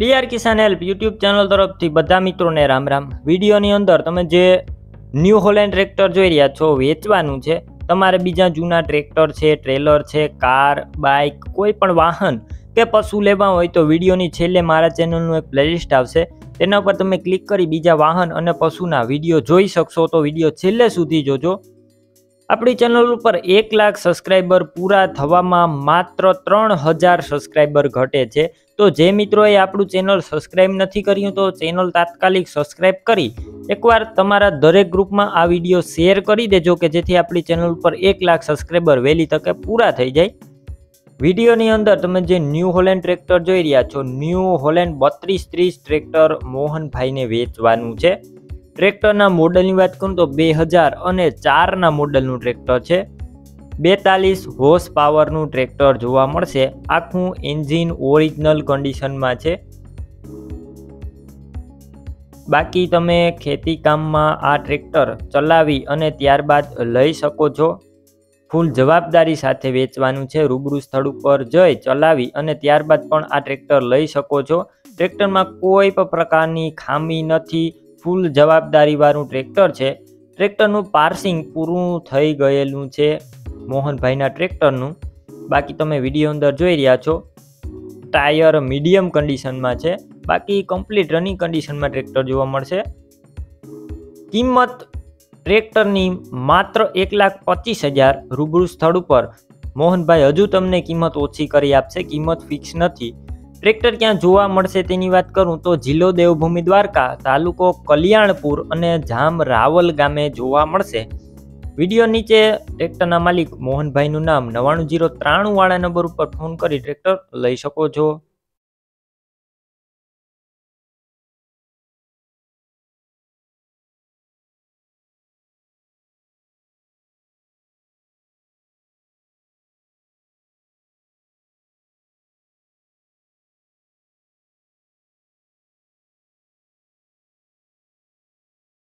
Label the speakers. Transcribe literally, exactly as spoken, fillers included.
Speaker 1: DR Kisan help YouTube channel તરફથી બધા મિત્રોને રામ રામ। વિડીયોની અંદર તમે જે ન્યૂ હોલેન્ડ ટ્રેક્ટર જોઈ રહ્યા છો વેચવાનું છે। તમારે બીજા જૂના ટ્રેક્ટર છે, ટ્રેલર છે, કાર, બાઇક, કોઈ પણ વાહન કે પશુ લેવા હોય તો વિડીયોની છેલ્લે મારા ચેનલનું એક પ્લેલિસ્ટ આવશે, તેના પર તમે ક્લિક કરી બીજા વાહન અને પશુના વિડીયો જોઈ શકશો। તો વિડીયો છેલ્લે સુધી જોજો। આપણી ચેનલ ઉપર એક લાખ સબસ્ક્રાઈબર પૂરા થવામાં માત્ર ત્રણ હજાર સબસ્ક્રાઈબર ઘટે છે। તો જે મિત્રોએ આપણું ચેનલ સબસ્ક્રાઈબ નથી કર્યું તો ચેનલ તાત્કાલિક સબસ્ક્રાઈબ કરી એકવાર તમારા દરેક ગ્રુપમાં આ વિડીયો શેર કરી દેજો કે જેથી આપણી ચેનલ ઉપર એક લાખ સબસ્ક્રાઈબર વહેલી તકે પૂરા થઈ જાય। વિડીયોની અંદર તમે જે ન્યૂ હોલેન્ડ ટ્રેક્ટર જોઈ રહ્યા છો, ન્યૂ હોલેન્ડ બત્રીસ ત્રીસ ટ્રેક્ટર મોહનભાઈને વેચવાનું છે। ટ્રેક્ટરના મોડલની વાત કરું તો બે હજાર અને ચારના મોડલનું ટ્રેક્ટર છે। બેતાલીસ હોર્સ પાવરનું ટ્રેક્ટર જોવા મળશે। આખું એન્જિન ઓરિજિનલ કન્ડિશનમાં છે। બાકી તમે ખેતી કામમાં આ ટ્રેક્ટર ચલાવી અને ત્યારબાદ લઈ શકો છો। ફૂલ જવાબદારી સાથે વેચવાનું છે। રૂબરૂ સ્થળ ઉપર જઈ ચલાવી અને ત્યારબાદ પણ આ ટ્રેક્ટર લઈ શકો છો। ટ્રેક્ટરમાં કોઈ પણ પ્રકારની ખામી નથી, ફૂલ જવાબદારી વાળું ટ્રેક્ટર છે। ટ્રેક્ટરનું પાર્સિંગ પૂરું થઈ ગયેલું છે મોહનભાઈના ટ્રેક્ટરનું। બાકી તમે વિડીયો અંદર જોઈ રહ્યા છો, ટાયર મીડિયમ કન્ડિશનમાં છે। બાકી કમ્પ્લીટ રનિંગ કન્ડિશનમાં ટ્રેક્ટર જોવા મળશે। કિંમત ટ્રેક્ટરની માત્ર એક લાખ પચીસ હજાર। રૂબરૂ સ્થળ ઉપર મોહનભાઈ હજુ તમને કિંમત ઓછી કરી આપશે, કિંમત ફિક્સ નથી। ટ્રેક્ટર ક્યાં જોવા મળશે તેની વાત કરું તો જિલ્લો દેવભૂમિ દ્વારકા, તાલુકો કલ્યાણપુર અને જામ રાવલ ગામે જોવા મળશે। વિડીયો નીચે ટ્રેક્ટરના માલિક મોહનભાઈનું નામ નવ્વાણું જીરો ત્રાણું વાળા નંબર ઉપર ફોન કરી ટ્રેક્ટર લઈ શકો છો।